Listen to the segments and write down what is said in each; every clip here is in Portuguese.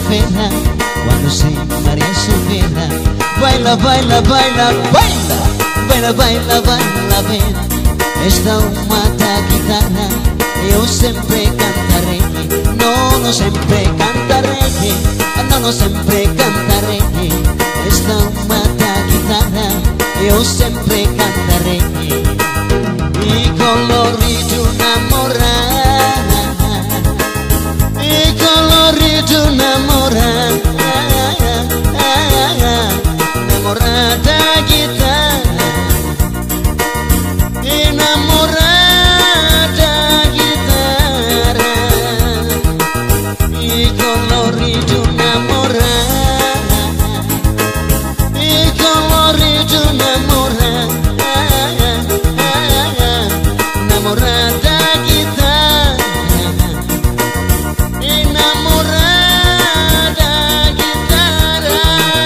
Sofera, cuando se María Sofera. Baila, baila, baila, baila, baila, baila, baila, baila. Esta mata guitarra, eu sempre cantaré. No, no sempre cantaré, no, no sempre cantaré. Esta mata guitarra, eu sempre cantaré. E colorido namorar, e colorido namorar, namorada guitarra, e namorada guitarra, e colorido namorar, e colorido namorar, namorada guitarra, e namorada guitarra.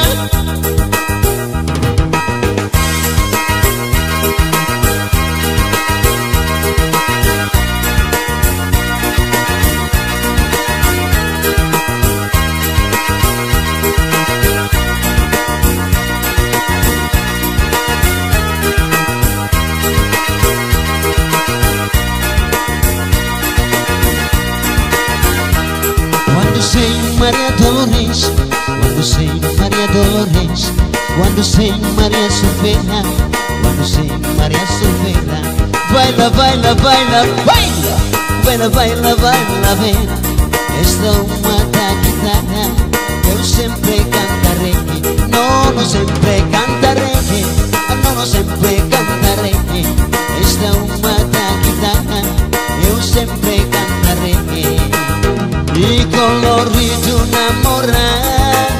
Quando sei Maria Dolores, quando sei Maria Dolores, quando sei Maria Sofera, quando sei Maria Sofera. Baila, baila, baila, baila, baila, baila, baila, baila. Esta mata guitarra, eu sempre cantaré. No, no sempre cantaré, no, no sempre cantaré. Esta mata guitarra, eu sempre cantaré. E colorido namorar,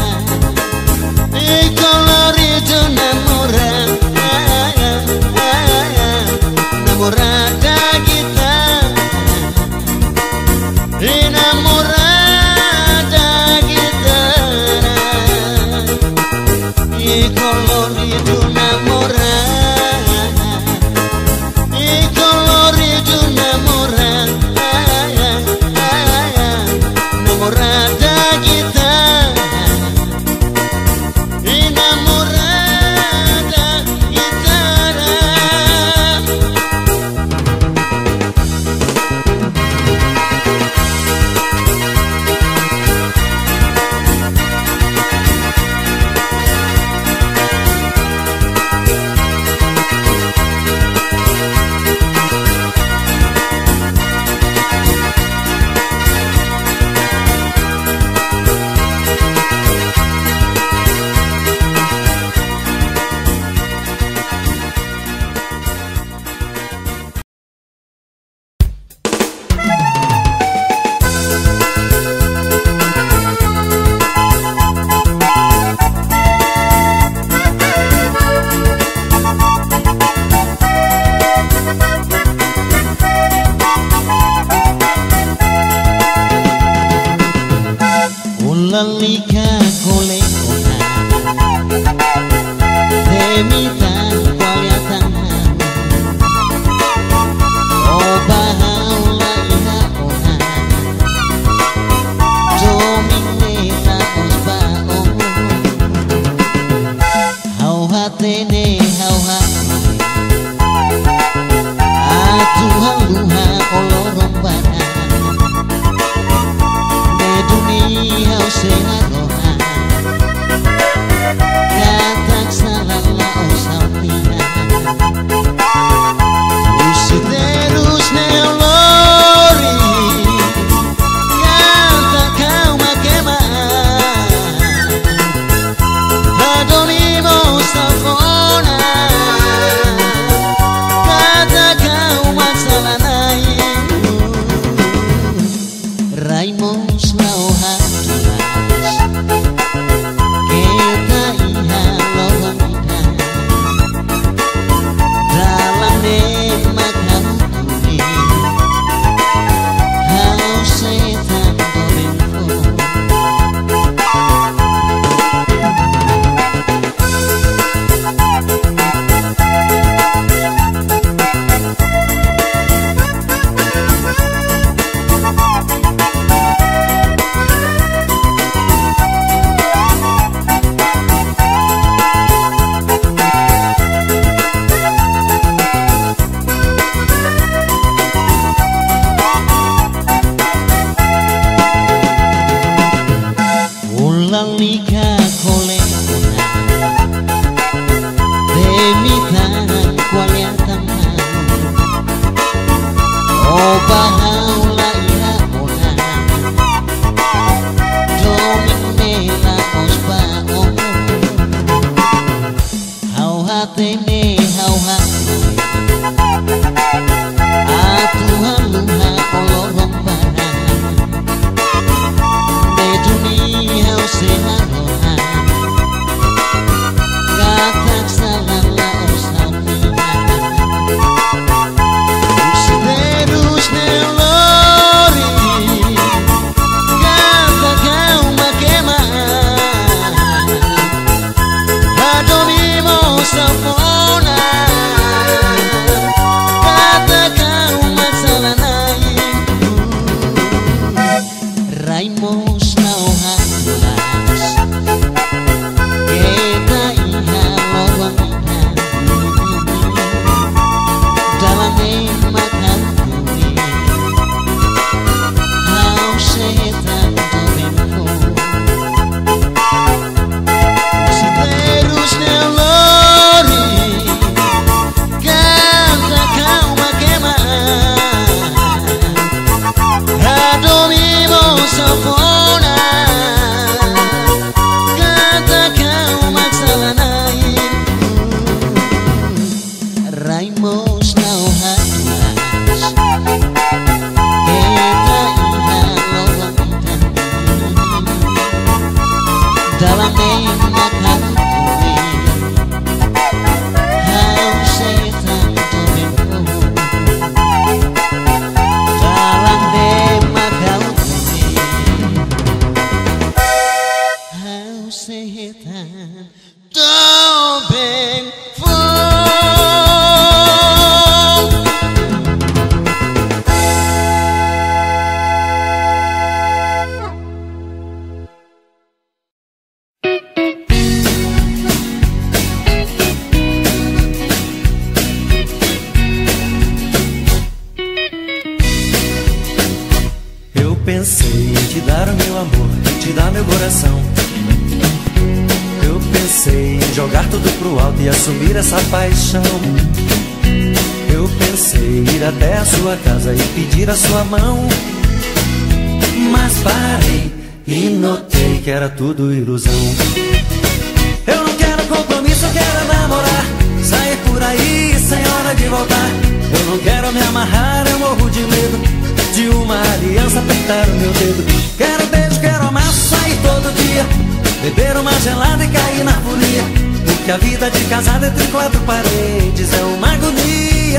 e colorido namorar, namorada guitarra, e namorada guitarra, e colorido namorar, e colorido namorar, namorada guitarra, e namorada guitarra. Lalika kolekona demita kualiatana obahau laila ona dominela osbao hau hatene hau hati atu haluha olorombana dunia usai roha katak salah la usah hatene hau hatene atuhan luha olorong barang de dunia hau seharohan katak salah Pensei em te dar o meu amor, em te dar meu coração. Eu pensei em jogar tudo pro alto e assumir essa paixão. Eu pensei em ir até a sua casa e pedir a sua mão. Mas parei e notei que era tudo ilusão. Eu não quero compromisso, eu quero namorar, sair por aí sem hora de voltar. Eu não quero me amarrar, eu morro de medo de uma aliança apertar o meu dedo. Quero beijo, quero amar, sair todo dia, beber uma gelada e cair na folia. Porque a vida de casado entre quatro paredes é uma agonia.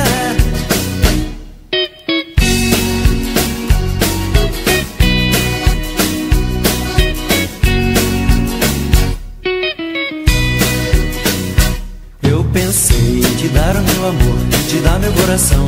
Eu pensei em te dar o meu amor, em te dar meu coração.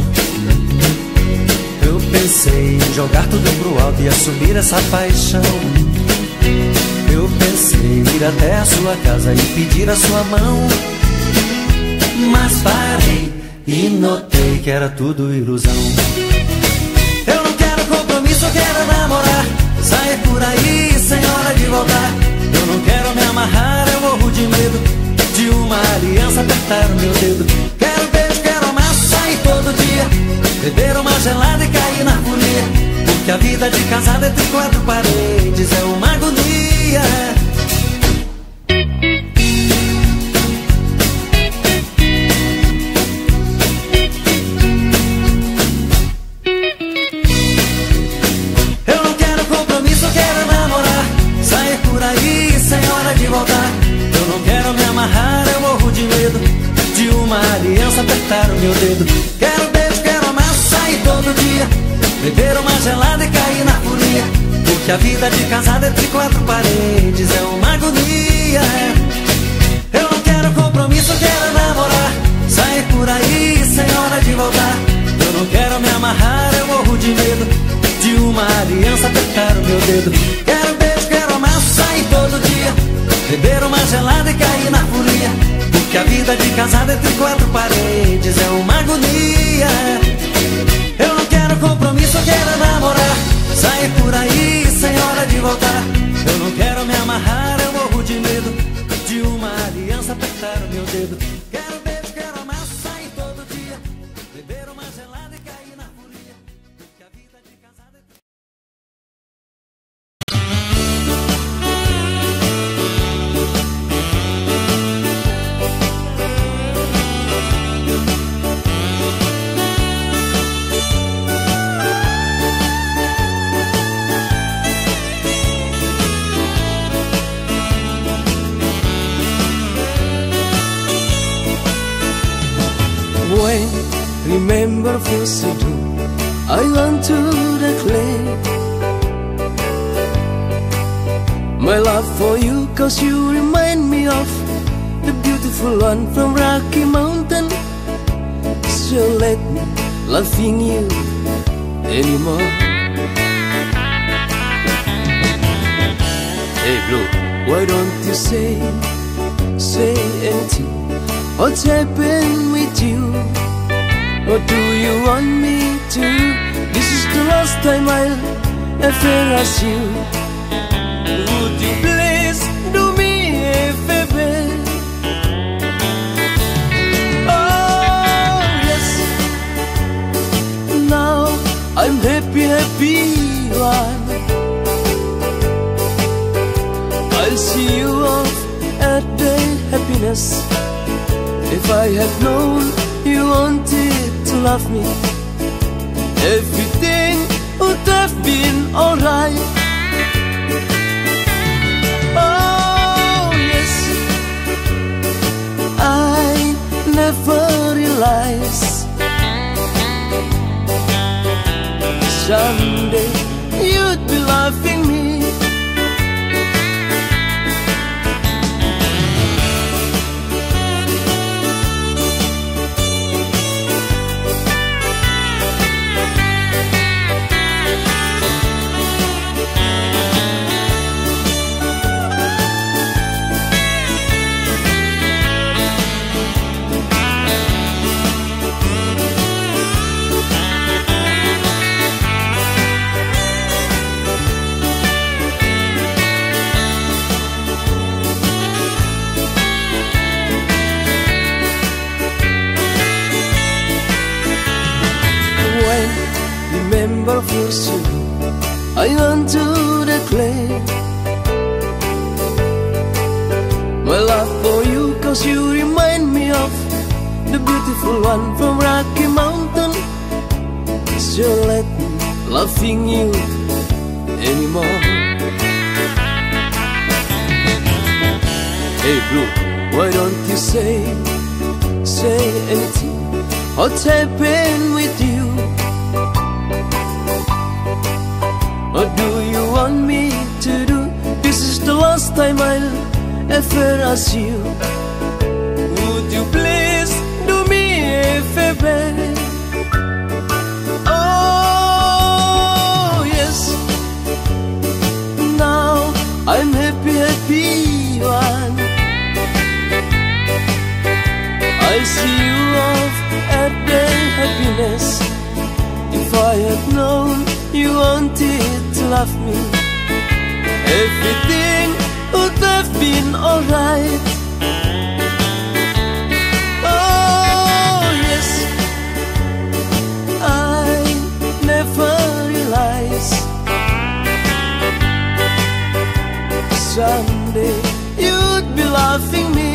Eu pensei em jogar tudo pro alto e assumir essa paixão. Eu pensei em ir até a sua casa e pedir a sua mão. Mas parei e notei que era tudo ilusão. Eu não quero compromisso, eu quero namorar, sair por aí sem hora de voltar. Eu não quero me amarrar, eu morro de medo de uma aliança apertar o meu dedo. Quero beijo, quero amar, sair todo dia, beber uma gelada e cair na folia. Porque a vida de casado entre quatro paredes é uma agonia. Eu não quero compromisso, eu quero namorar, sair por aí sem hora de voltar. Eu não quero me amarrar, eu morro de medo de uma aliança apertar o meu dedo. Quero beijo, quero amar, sair todo dia, beber uma gelada e cair na folia. Porque a vida de casado entre quatro paredes é uma agonia. Eu não quero compromisso, eu quero namorar, sair por aí sem hora de voltar. Eu não quero me amarrar, eu morro de medo de uma aliança apertar o meu dedo. Quero beijo, quero amar, sair todo dia, beber uma gelada e cair na folia. Porque a vida de casado entre quatro paredes é uma agonia. Eu não quero compromisso, eu quero namorar, sair por aí sem hora de voltar. Eu não quero me amarrar, eu morro de medo de uma aliança apertar o meu dedo. Quero beijo, quero amar, sair todo dia, beber uma gelada e cair na folia. Porque a vida de casado é... remember first to do, I want to declare my love for you, 'cause you remind me of the beautiful one from Rocky Mountain. So let me loving you anymore. Hey Blue, why don't you say anything? What's happened with you? What do you want me to? This is the last time I'll ever ask you. Would you please do me a favor? Oh yes, now I'm happy one. I'll see you off at the happiness. If I had known you wanted to love me, everything would have been alright. Oh yes, I never realized someday you'd be loving me. Remember first you, I want to declare my love for you, 'cause you remind me of the beautiful one from Rocky Mountain. So let me loving you anymore. Hey Blue, why don't you say anything? What's happened with you? What do you want me to do? This is the last time I'll ever ask you. Would you please do me a favor? Oh yes, now I'm happy one. I'll see you off at the happiness. If I had known you wanted to love me, everything would have been alright. Oh yes, I never realized someday you'd be loving me.